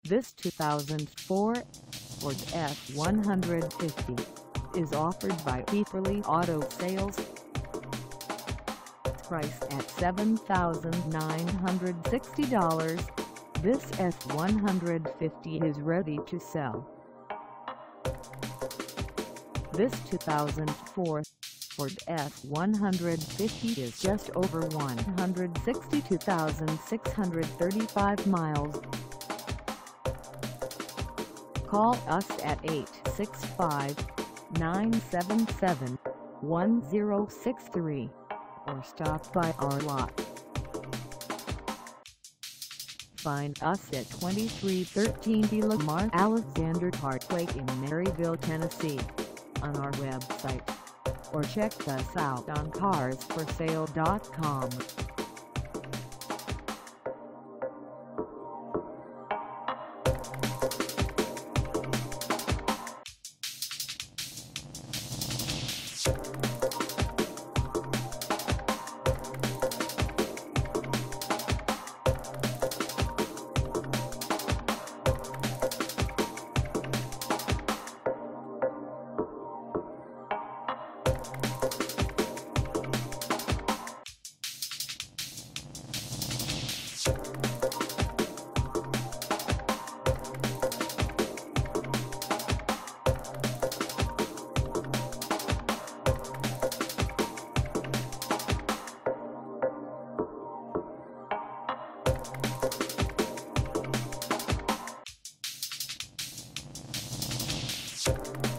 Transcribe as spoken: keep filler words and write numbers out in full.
This two thousand four Ford F one fifty is offered by Hepperly Auto Sales. Priced at seven thousand nine hundred sixty dollars, this F one fifty is ready to sell. This two thousand four Ford F one fifty is just over one hundred sixty-two thousand six hundred thirty-five miles. Call us at eight six five, nine seven seven, one zero six three or stop by our lot. Find us at twenty-three thirteen Lamar Alexander Parkway in Maryville, Tennessee on our website, or check us out on cars for sale dot com. You